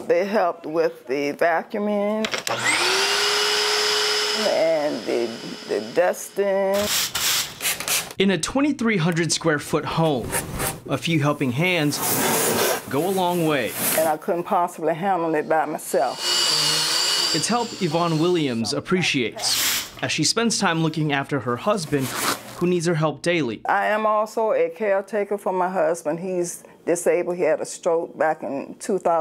They helped with the vacuuming and the dusting. In a 2,300 square foot home, a few helping hands go a long way. And I couldn't possibly handle it by myself. It's help Yvonne Williams appreciates as she spends time looking after her husband, who needs her help daily. I am also a caretaker for my husband. He's disabled. He had a stroke back in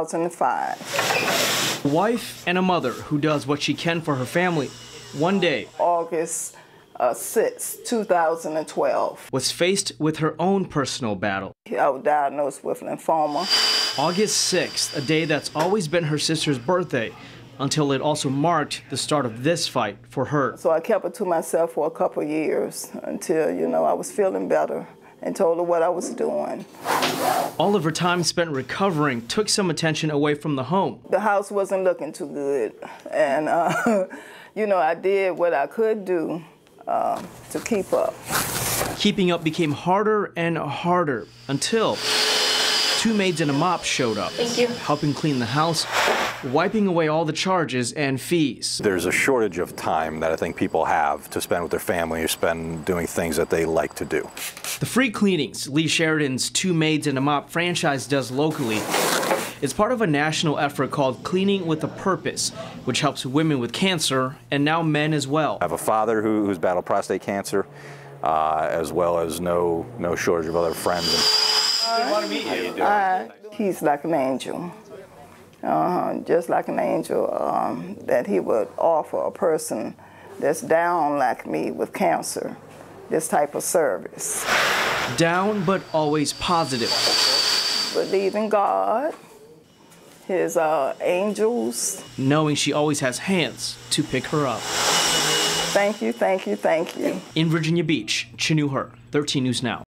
2005. A wife and a mother who does what she can for her family. One day, August 6, 2012. was faced with her own personal battle. I was diagnosed with lymphoma. August 6th, a day that's always been her sister's birthday, until it also marked the start of this fight for her. So I kept it to myself for a couple of years until, I was feeling better and told her what I was doing. All of her time spent recovering took some attention away from the home. The house wasn't looking too good, and I did what I could do to keep up. Keeping up became harder and harder until 2 maids and a mop showed up, helping clean the house, wiping away all the charges and fees. There's a shortage of time that I think people have to spend with their family or spend doing things that they like to do. The free cleanings Lee Sheridan's 2 Maids and a Mop franchise does locally is part of a national effort called Cleaning with a Purpose, which helps women with cancer and now men as well. I have a father who's battled prostate cancer, as well as no shortage of other friends. I want to meet you. He's like an angel. Just like an angel that he would offer a person that's down like me with cancer this type of service. Down, but always positive. Believe in God, his angels. Knowing she always has hands to pick her up. Thank you, thank you, thank you. In Virginia Beach, Chinu Her, 13 News Now.